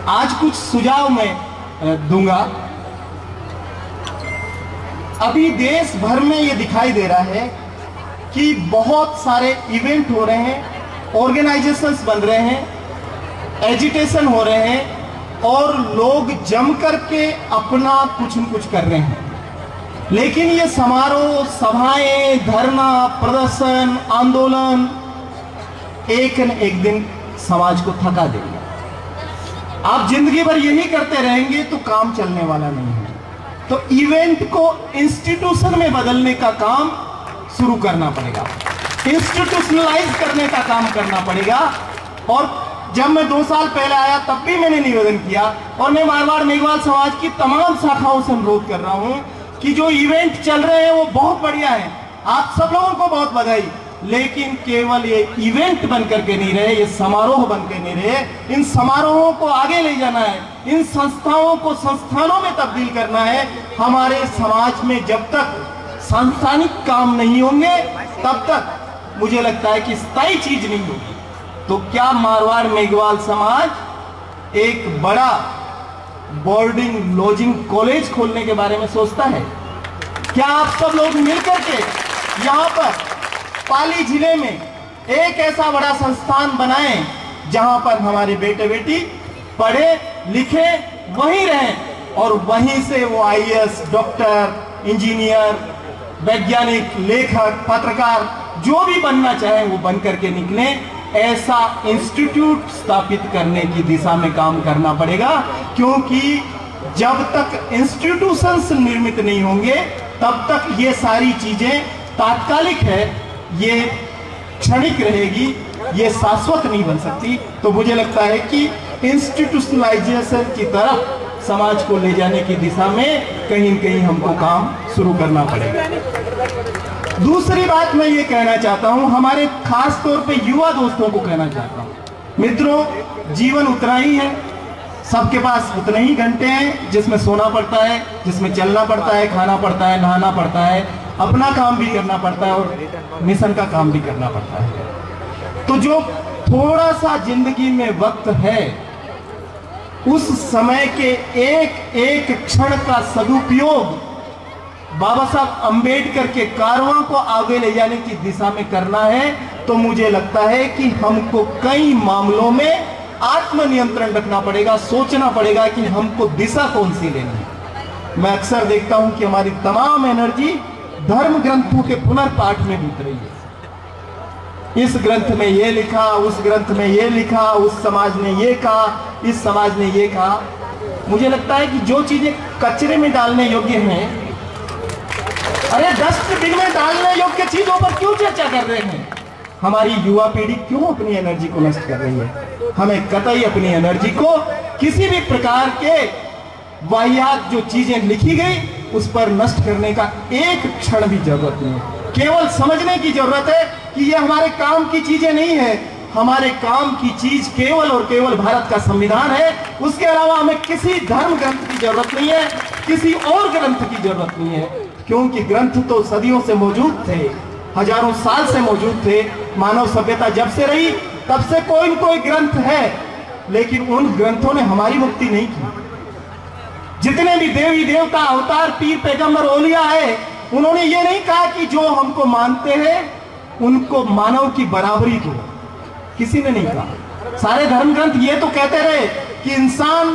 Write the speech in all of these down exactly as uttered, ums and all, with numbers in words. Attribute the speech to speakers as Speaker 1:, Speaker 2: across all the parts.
Speaker 1: आज कुछ सुझाव मैं दूंगा। अभी देश भर में ये दिखाई दे रहा है कि बहुत सारे इवेंट हो रहे हैं, ऑर्गेनाइजेशंस बन रहे हैं, एजिटेशन हो रहे हैं और लोग जम करके अपना कुछ न कुछ कर रहे हैं। लेकिन ये समारोह, सभाएं, धरना, प्रदर्शन, आंदोलन एक न एक दिन समाज को थका देगा। आप जिंदगी भर यही करते रहेंगे तो काम चलने वाला नहीं है। तो इवेंट को इंस्टीट्यूशन में बदलने का काम शुरू करना पड़ेगा, इंस्टीट्यूशनलाइज करने का काम करना पड़ेगा। और जब मैं दो साल पहले आया तब भी मैंने निवेदन किया और मैं मारवाड़ मेघवाल समाज की तमाम शाखाओं से अनुरोध कर रहा हूं कि जो इवेंट चल रहे हैं वो बहुत बढ़िया है, आप सब लोगों को बहुत बधाई, लेकिन केवल ये इवेंट बन करके नहीं रहे, ये समारोह बन के नहीं रहे। इन समारोहों को आगे ले जाना है, इन संस्थाओं को संस्थानों में तब्दील करना है। हमारे समाज में जब तक सांस्थानिक काम नहीं होंगे तब तक मुझे लगता है कि स्थायी चीज नहीं होगी। तो क्या मारवाड़ मेघवाल समाज एक बड़ा बोर्डिंग लॉजिंग कॉलेज खोलने के बारे में सोचता है? क्या आप सब लोग मिलकर के यहाँ पर पाली जिले में एक ऐसा बड़ा संस्थान बनाएं जहां पर हमारे बेटे बेटी पढ़े लिखे, वहीं रहें और वहीं से वो I A S, doctor, engineer, वैज्ञानिक, लेखक, पत्रकार जो भी बनना चाहे वो बन करके निकले। ऐसा इंस्टीट्यूट स्थापित करने की दिशा में काम करना पड़ेगा, क्योंकि जब तक इंस्टीट्यूशंस निर्मित नहीं होंगे तब तक ये सारी चीजें तात्कालिक है, ये क्षणिक रहेगी, ये शाश्वत नहीं बन सकती। तो मुझे लगता है कि इंस्टीट्यूशनलाइजेशन की तरफ समाज को ले जाने की दिशा में कहीं न कहीं हमको काम शुरू करना पड़ेगा। दूसरी बात मैं ये कहना चाहता हूं, हमारे खास तौर पे युवा दोस्तों को कहना चाहता हूं, मित्रों, जीवन उतना ही है, सबके पास उतने ही घंटे हैं जिसमें सोना पड़ता है, जिसमें चलना पड़ता है, खाना पड़ता है, नहाना पड़ता है, अपना काम भी करना पड़ता है और मिशन का काम भी करना पड़ता है। तो जो थोड़ा सा जिंदगी में वक्त है, उस समय के एक एक क्षण का सदुपयोग बाबा साहब अंबेडकर के कारवां को आगे ले जाने की दिशा में करना है। तो मुझे लगता है कि हमको कई मामलों में आत्मनियंत्रण रखना पड़ेगा, सोचना पड़ेगा कि हमको दिशा कौन सी लेनी है। मैं अक्सर देखता हूं कि हमारी तमाम एनर्जी धर्म ग्रंथों के पुनर्पाठ में बीत रही है। इस ग्रंथ में ये लिखा, उस ग्रंथ में ये लिखा, उस समाज ने ये कहा, इस समाज ने ये कहा। मुझे लगता है कि जो चीजें कचरे में डालने योग्य हैं, अरे डस्टबिन में डालने योग्य चीजों पर क्यों चर्चा कर रहे हैं? हमारी युवा पीढ़ी क्यों अपनी एनर्जी को नष्ट कर रही है? हमें कतई अपनी एनर्जी को किसी भी प्रकार के वाहियात जो चीजें लिखी गई उस पर नष्ट करने का एक क्षण भी जरूरत नहीं है। केवल समझने की जरूरत है कि ये हमारे काम की चीजें नहीं है। हमारे काम की चीज केवल और केवल भारत का संविधान है। उसके अलावा हमें किसी धर्म ग्रंथ की जरूरत नहीं है, किसी और ग्रंथ की जरूरत नहीं है, क्योंकि ग्रंथ तो सदियों से मौजूद थे, हजारों साल से मौजूद थे। मानव सभ्यता जब से रही तब से कोई न कोई ग्रंथ है, लेकिन उन ग्रंथों ने हमारी मुक्ति नहीं की। जितने भी देवी देवता, अवतार, पीर, पैगंबर, औलिया है, उन्होंने ये नहीं कहा कि जो हमको मानते हैं उनको मानव की बराबरी दो, किसी ने नहीं कहा। सारे धर्म ग्रंथ ये तो कहते रहे कि इंसान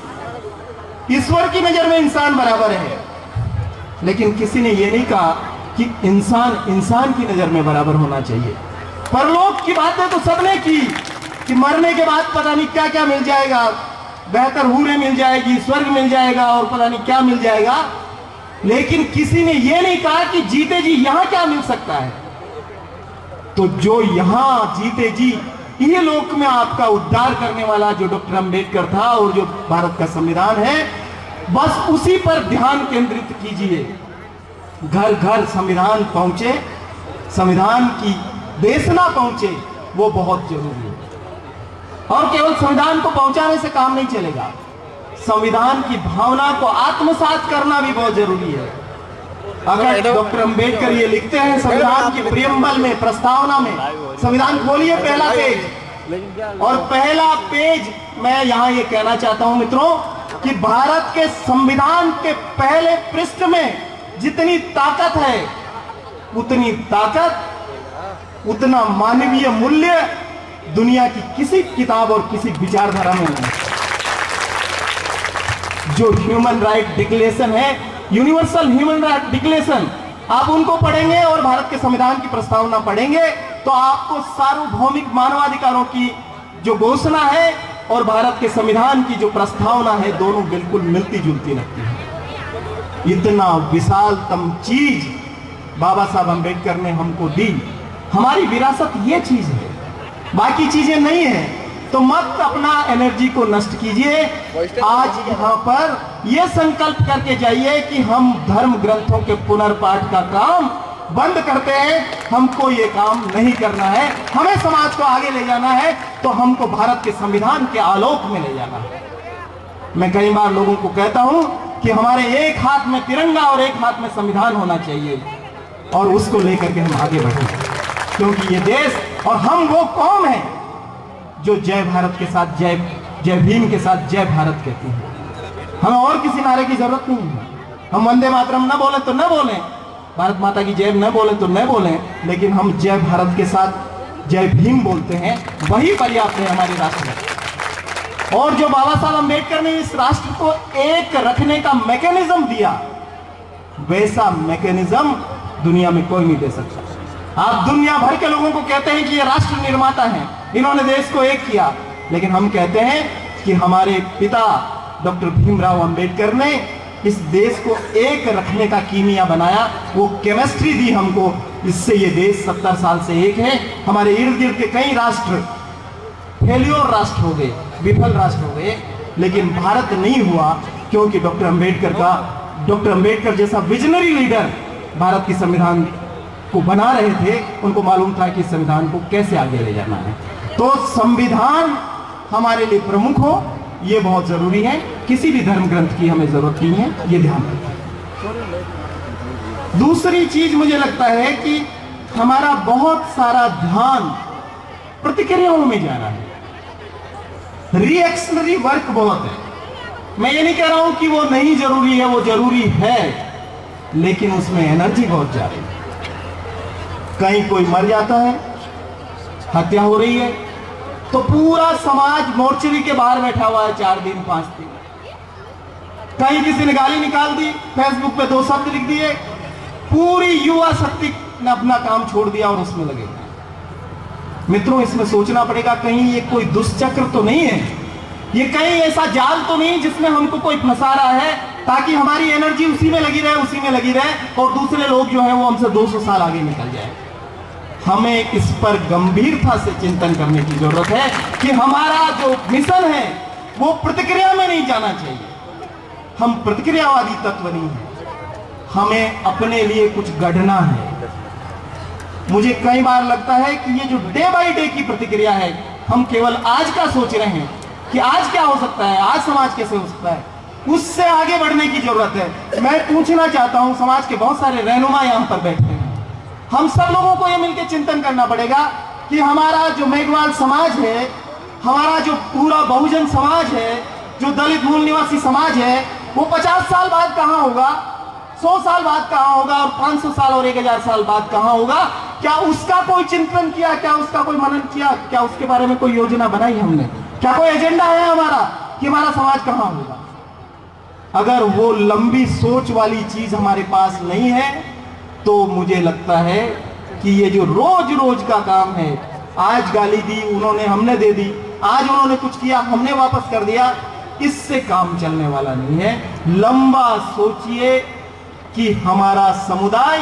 Speaker 1: ईश्वर की नजर में इंसान बराबर है, लेकिन किसी ने ये नहीं कहा कि इंसान इंसान की नजर में बराबर होना चाहिए। परलोक की बातें तो सबने की कि मरने के बाद पता नहीं क्या क्या मिल जाएगा, बेहतर हूरें मिल जाएगी, स्वर्ग मिल जाएगा और पता नहीं क्या मिल जाएगा, लेकिन किसी ने यह नहीं कहा कि जीते जी यहां क्या मिल सकता है। तो जो यहां जीते जी ये लोक में आपका उद्धार करने वाला जो डॉक्टर अंबेडकर था और जो भारत का संविधान है, बस उसी पर ध्यान केंद्रित कीजिए। घर घर संविधान पहुंचे, संविधान की देशना पहुंचे, वो बहुत जरूरी है। और केवल संविधान को पहुंचाने से काम नहीं चलेगा, संविधान की भावना को आत्मसात करना भी बहुत जरूरी है। अगर डॉक्टर अंबेडकर ये लिखते हैं संविधान की प्रियम्बल में, प्रस्तावना में, संविधान खोलिए पहला पेज, और पहला पेज मैं यहां ये कहना चाहता हूं मित्रों कि भारत के संविधान के पहले पृष्ठ में जितनी ताकत है, उतनी ताकत, उतना मानवीय मूल्य दुनिया की किसी किताब और किसी विचारधारा में नहीं। जो ह्यूमन राइट डिक्लेरेशन है, यूनिवर्सल ह्यूमन राइट डिक्लेरेशन, आप उनको पढ़ेंगे और भारत के संविधान की प्रस्तावना पढ़ेंगे तो आपको सार्वभौमिक मानवाधिकारों की जो घोषणा है और भारत के संविधान की जो प्रस्तावना है, दोनों बिल्कुल मिलती जुलती लगती है। इतना विशालतम चीज बाबा साहब अंबेडकर ने हमको दी। हमारी विरासत ये चीज है, बाकी चीजें नहीं है। तो मत अपना एनर्जी को नष्ट कीजिए। आज यहाँ पर यह संकल्प करके जाइए कि हम धर्म ग्रंथों के पुनर्पाठ का काम बंद करते हैं। हमको ये काम नहीं करना है। हमें समाज को आगे ले जाना है तो हमको भारत के संविधान के आलोक में ले जाना है। मैं कई बार लोगों को कहता हूं कि हमारे एक हाथ में तिरंगा और एक हाथ में संविधान होना चाहिए और उसको लेकर के हम आगे बढ़ें, क्योंकि ये देश और हम वो कौम है जो जय भारत के साथ जय जय भीम के साथ जय भारत कहती है। हमें और किसी नारे की जरूरत नहीं है। हम वंदे मातरम न बोले तो न बोलें, भारत माता की जय न बोले तो न बोलें, लेकिन हम जय भारत के साथ जय भीम बोलते हैं, वही पर्याप्त है हमारे राष्ट्र में। और जो बाबा साहब अंबेडकर ने इस राष्ट्र को एक रखने का मैकेनिज्म दिया, वैसा मैकेनिज्म दुनिया में कोई नहीं दे सकता। आप दुनिया भर के लोगों को कहते हैं कि ये राष्ट्र निर्माता हैं, इन्होंने देश को एक किया, लेकिन हम कहते हैं कि हमारे पिता डॉक्टर भीमराव अंबेडकर ने इस देश को एक रखने का कीमिया बनाया, वो केमिस्ट्री दी हमको, इससे ये देश सत्तर साल से एक है। हमारे इर्द गिर्द के कई राष्ट्र फेल्योर राष्ट्र हो गए, विफल राष्ट्र हो गए, लेकिन भारत नहीं हुआ, क्योंकि डॉक्टर अंबेडकर का डॉक्टर अंबेडकर जैसा विजनरी लीडर भारत की संविधान को बना रहे थे। उनको मालूम था कि संविधान को कैसे आगे ले जाना है। तो संविधान हमारे लिए प्रमुख हो, ये बहुत जरूरी है। किसी भी धर्म ग्रंथ की हमें जरूरत नहीं है, ये ध्यान रखें। दूसरी चीज मुझे लगता है कि हमारा बहुत सारा ध्यान प्रतिक्रियाओं में जा रहा है, रिएक्शनरी वर्क बहुत है। मैं ये नहीं कह रहा हूं कि वो नहीं जरूरी है, वो जरूरी है, लेकिन उसमें एनर्जी बहुत जा रही है। कहीं कोई मर जाता है, हत्या हो रही है, तो पूरा समाज मोर्चरी के बाहर बैठा हुआ है चार दिन पांच दिन। कहीं किसी ने गाली निकाल दी, फेसबुक पे दो शब्द लिख दिए, पूरी युवा शक्ति ने अपना काम छोड़ दिया और उसमें लगे। मित्रों, इसमें सोचना पड़ेगा, कहीं ये कोई दुष्चक्र तो नहीं है, ये कहीं ऐसा जाल तो नहीं जिसमें हमको कोई फंसा रहा है ताकि हमारी एनर्जी उसी में लगी रहे उसी में लगी रहे और दूसरे लोग जो है वो हमसे दो सौ साल आगे निकल जाए। हमें इस पर गंभीरता से चिंतन करने की जरूरत है कि हमारा जो मिशन है वो प्रतिक्रिया में नहीं जाना चाहिए। हम प्रतिक्रियावादी तत्व नहीं है, हमें अपने लिए कुछ गढ़ना है। मुझे कई बार लगता है कि ये जो डे बाय डे की प्रतिक्रिया है, हम केवल आज का सोच रहे हैं कि आज क्या हो सकता है, आज समाज कैसे हो सकता है, उससे आगे बढ़ने की जरूरत है। मैं पूछना चाहता हूं, समाज के बहुत सारे रहनुमा यहां पर बैठे हैं, हम सब लोगों को यह मिलकर चिंतन करना पड़ेगा कि हमारा जो मेघवाल समाज है, हमारा जो पूरा बहुजन समाज है, जो दलित मूल निवासी समाज है, वो पचास साल बाद कहां होगा, सौ साल बाद कहां होगा और पांच सौ साल और एक हजार साल बाद कहां होगा। क्या उसका कोई चिंतन किया, क्या उसका कोई मनन किया, क्या उसके बारे में कोई योजना बनाई हमने, क्या कोई एजेंडा है हमारा कि हमारा समाज कहां होगा? अगर वो लंबी सोच वाली चीज हमारे पास नहीं है तो मुझे लगता है कि ये जो रोज रोज का काम है, आज गाली दी उन्होंने, हमने दे दी, आज उन्होंने कुछ किया हमने वापस कर दिया, इससे काम चलने वाला नहीं है। लंबा सोचिए कि हमारा समुदाय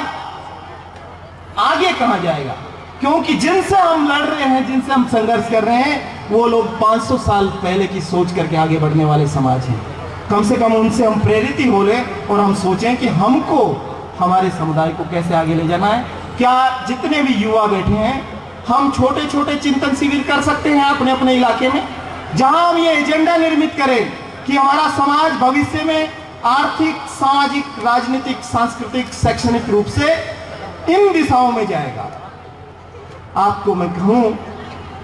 Speaker 1: आगे कहां जाएगा, क्योंकि जिनसे हम लड़ रहे हैं, जिनसे हम संघर्ष कर रहे हैं, वो लोग पांच सौ साल पहले की सोच करके आगे बढ़ने वाले समाज हैं। कम से कम उनसे हम प्रेरित ही हो ले और हम सोचें कि हमको हमारे समुदाय को कैसे आगे ले जाना है। क्या जितने भी युवा बैठे हैं, हम छोटे छोटे चिंतन शिविर कर सकते हैं अपने अपने इलाके में, जहां हम ये एजेंडा निर्मित करें कि हमारा समाज भविष्य में आर्थिक, सामाजिक, राजनीतिक, सांस्कृतिक, शैक्षणिक रूप से इन दिशाओं में जाएगा। आपको मैं कहूं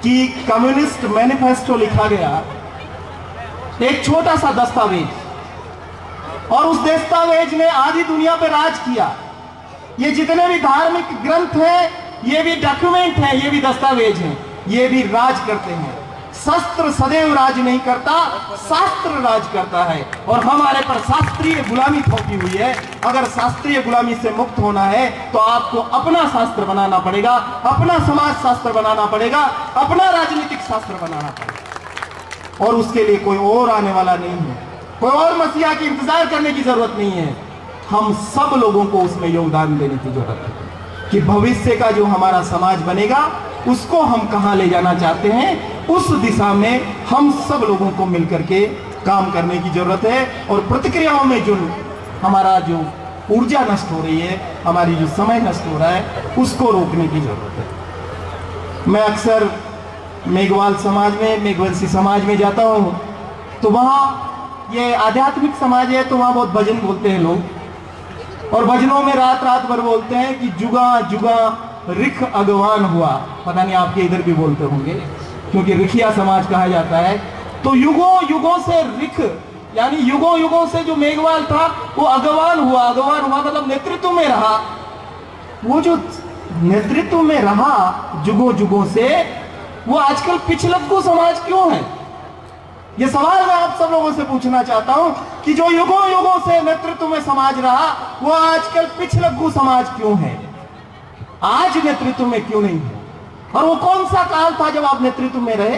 Speaker 1: कि कम्युनिस्ट मैनिफेस्टो लिखा गया, एक छोटा सा दस्तावेज, और उस दस्तावेज ने आधी दुनिया पर राज किया। ये जितने भी धार्मिक ग्रंथ हैं, ये भी डॉक्यूमेंट हैं, ये भी दस्तावेज हैं, ये भी राज करते हैं। शस्त्र सदैव राज नहीं करता, शास्त्र राज करता है, और हमारे पर शास्त्रीय गुलामी थोपी हुई है। अगर शास्त्रीय गुलामी से मुक्त होना है तो आपको अपना शास्त्र बनाना पड़ेगा, अपना समाज शास्त्र बनाना पड़ेगा, अपना राजनीतिक शास्त्र बनाना पड़ेगा, और उसके लिए कोई और आने वाला नहीं है, कोई और मसीहा की इंतजार करने की जरूरत नहीं है। हम सब लोगों को उसमें योगदान देने की जरूरत है कि भविष्य का जो हमारा समाज बनेगा उसको हम कहां ले जाना चाहते हैं, उस दिशा में हम सब लोगों को मिलकर के काम करने की जरूरत है। और प्रतिक्रियाओं में जो हमारा जो ऊर्जा नष्ट हो रही है, हमारी जो समय नष्ट हो रहा है, उसको रोकने की जरूरत है। मैं अक्सर मेघवाल समाज में, मेघवंशी समाज में जाता हूं, तो वहाँ ये आध्यात्मिक समाज है, तो वहाँ बहुत भजन बोलते हैं लोग, और भजनों में रात रात भर बोलते हैं कि जुगा जुगा रिख अगवान हुआ। पता नहीं आपके इधर भी बोलते होंगे, क्योंकि रिखिया समाज कहा जाता है। तो युगों युगों से रिख, यानी युगों युगों से जो मेघवाल था वो अगवान हुआ। अगवान हुआ मतलब नेतृत्व में रहा। वो जो नेतृत्व में रहा जुगों जुगों से, वो आजकल पिछलग्गू समाज क्यों है? ये सवाल मैं आप सब लोगों से पूछना चाहता हूं कि जो युगों युगों से नेतृत्व में समाज रहा, वो आजकल पिछलग्गू समाज क्यों है? आज नेतृत्व में क्यों नहीं है? और वो कौन सा काल था जब आप नेतृत्व में रहे?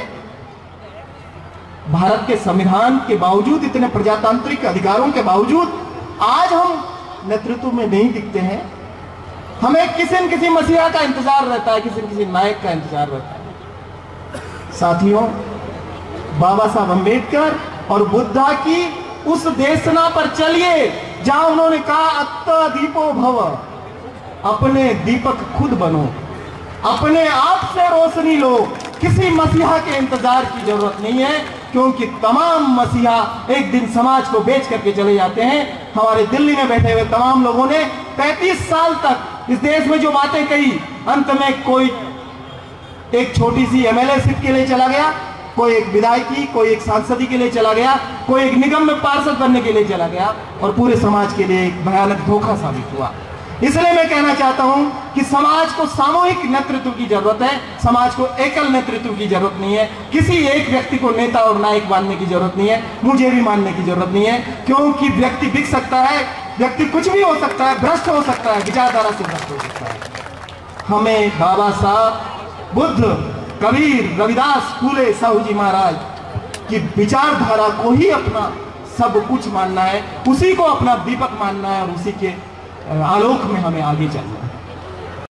Speaker 1: भारत के संविधान के बावजूद, इतने प्रजातांत्रिक अधिकारों के बावजूद आज हम नेतृत्व में नहीं दिखते हैं। हमें किसी न किसी मसीहा का इंतजार रहता है, किसी न किसी नायक का इंतजार रहता है। साथियों, बाबा साहब अंबेडकर और बुद्धा की उस देशना पर चलिए जहां उन्होंने कहा अत्ता दीपो भव, अपने दीपक खुद बनो, अपने आप से रोशनी लो। किसी मसीहा के इंतजार की जरूरत नहीं है, क्योंकि तमाम मसीहा एक दिन समाज को बेच करके चले जाते हैं। हमारे दिल्ली में बैठे हुए तमाम लोगों ने पैंतीस साल तक इस देश में जो बातें कही, अंत में कोई एक छोटी सी एमएलए सीट के लिए चला गया, कोई एक विधायकी, कोई एक सांसदी के लिए चला गया, कोई एक निगम में पार्षद बनने के लिए चला गया, और पूरे समाज के लिए एक भयानक धोखा साबित हुआ। इसलिए मैं कहना चाहता हूं कि समाज को सामूहिक नेतृत्व की जरूरत है, समाज को एकल नेतृत्व की जरूरत नहीं है। किसी एक व्यक्ति को नेता और नायक मानने की जरूरत नहीं है, मुझे भी मानने की जरूरत नहीं है, क्योंकि व्यक्ति बिक सकता है, व्यक्ति कुछ भी हो सकता है, भ्रष्ट हो सकता है, विचारधारा से भ्रष्ट हो सकता है। हमें बाबा साहब, बुद्ध, कबीर, रविदास, फूले, साहू जी महाराज की विचारधारा को ही अपना सब कुछ मानना है, उसी को अपना दीपक मानना है, और उसी के आलोक में हमें आगे चलना है।